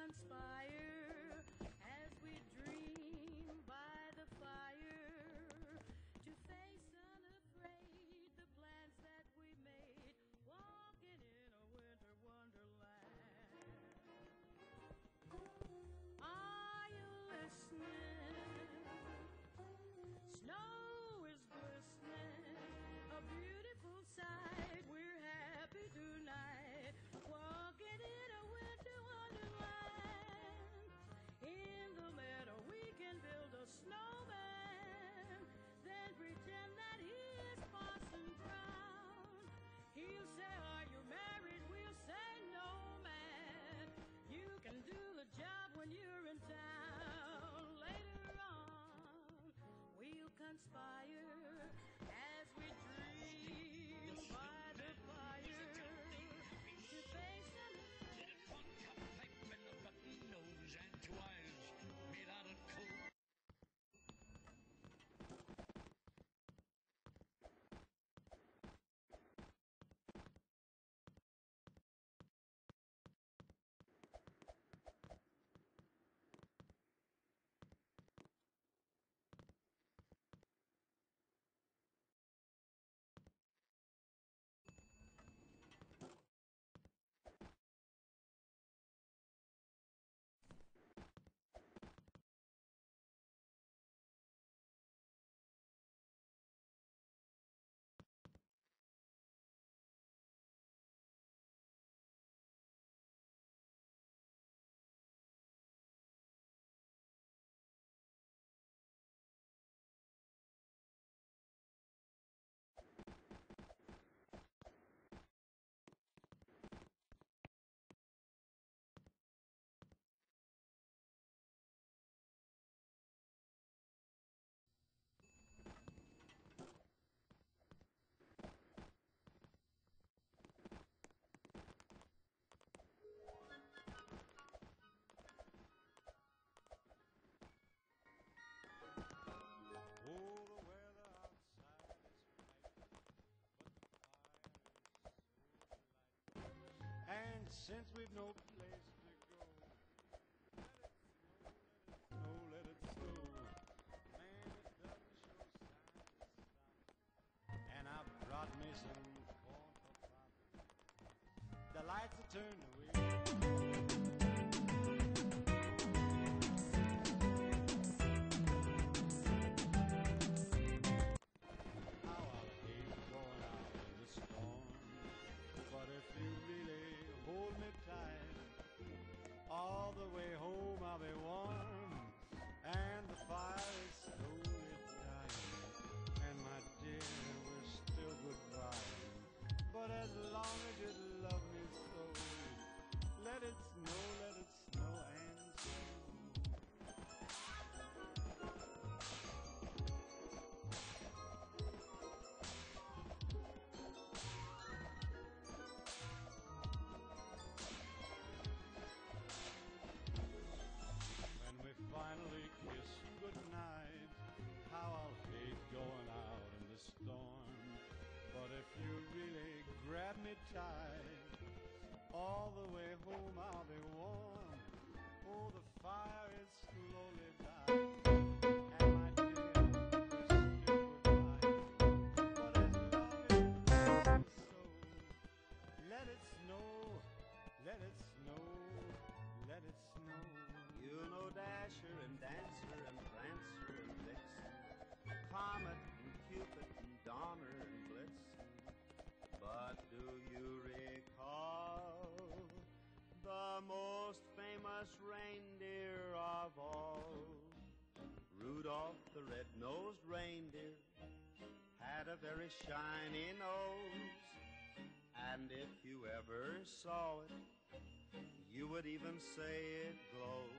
conspire as we dream by the fire to face unafraid the plans that we made, walking in a winter wonderland. Are you listening? Snow is glistening, a beautiful sight. We're happy tonight, walking in a winter wonderland. In the meadow we can build a snowman, then pretend that he is Parson Brown. He'll say, are you married? We'll say, no, man. You can do the job when you're in town. Later on we'll conspire as we dream by the fire to face Did it one cup pipe and a button nose and 2 eyes made out of coal. Oh, the weather outside is frightful, but the fire is so delightful. And since we've no place to go, let it snow, man, it doesn't show signs of stopping. And I've brought me some corn for popping. The lights are turned away. But if you really hold me tight, all the way home I'll be warm, and the fire is slowly dying, and my dear, we're still goodbye. But as long as you love me so, let it snow and snow. Finally kiss goodnight, how I'll hate going out in the storm. But if you really grab me tight, all the way home I'll be warm. Oh, the fire is slowly dying, and my dear, we're still goodbye. But as long as you love me so, let it snow, let it snow, let it snow. You know Dasher and Dancer and Prancer and Vixen, Comet and Cupid and Donner and Blitzen. But do you recall the most famous reindeer of all? Rudolph the red-nosed reindeer had a very shiny nose, and if you ever saw it, you would even say it glowed.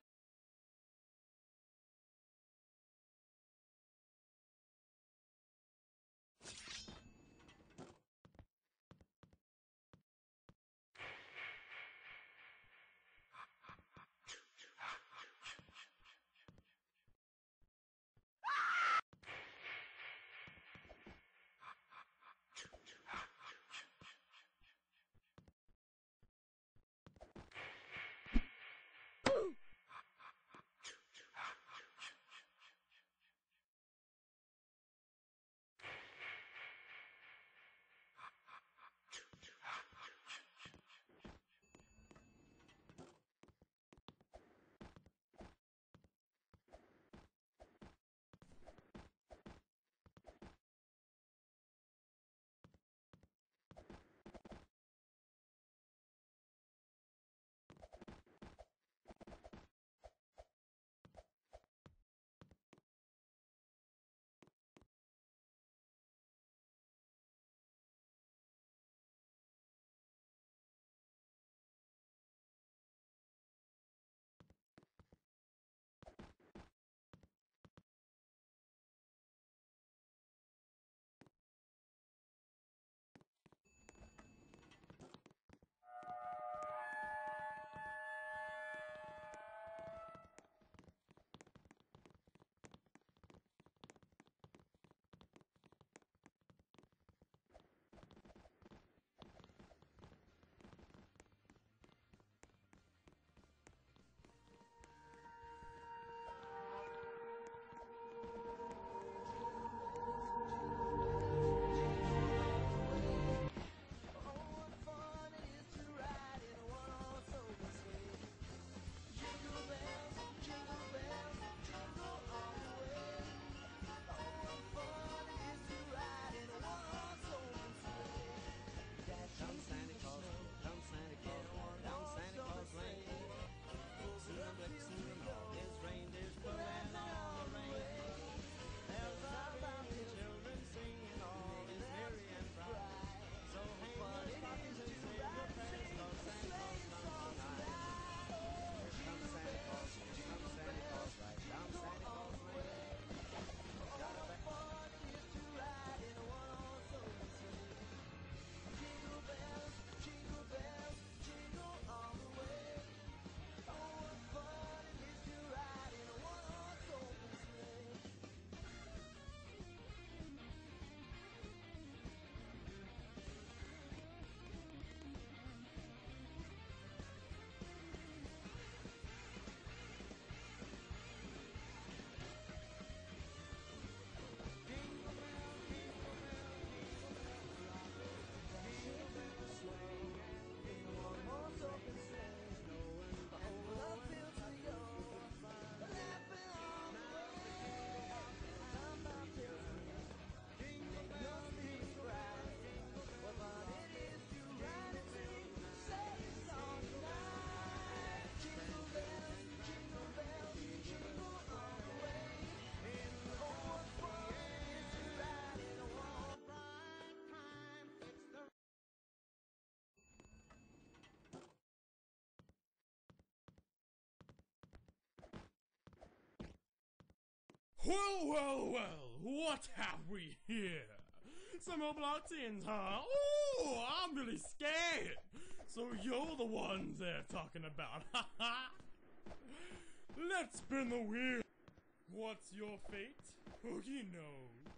Well, well, well, what have we here? Some Robloxians, huh? Ooh, I'm really scared. So you're the ones they're talking about, haha. Let's spin the wheel. What's your fate? Who knows?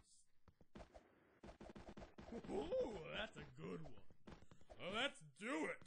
Ooh, that's a good one. Let's do it.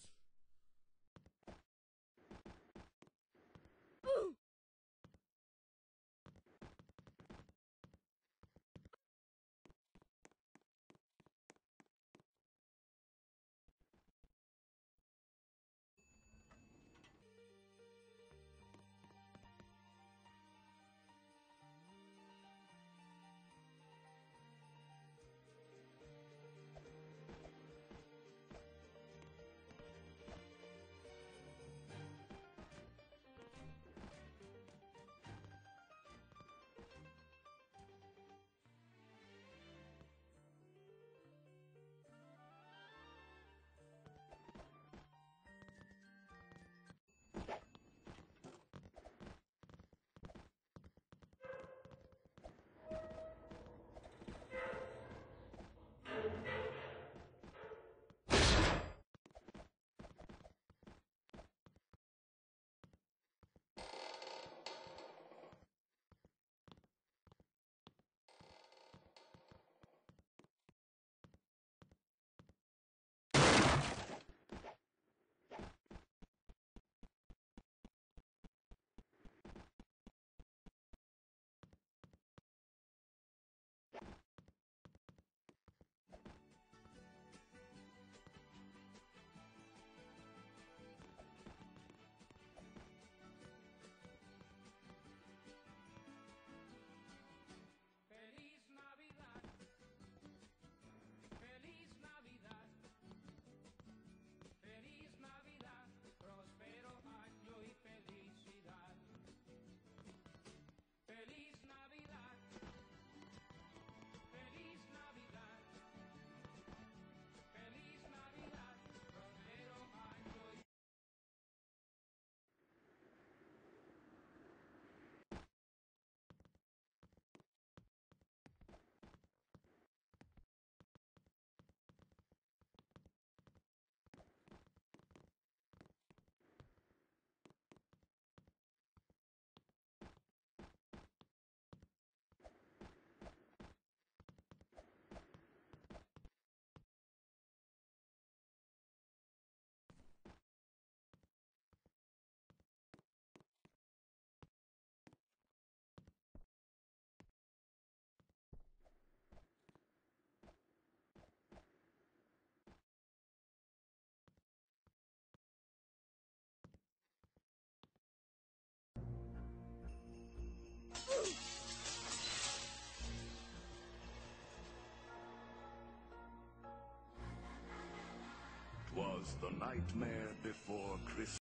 Was the nightmare before Christmas.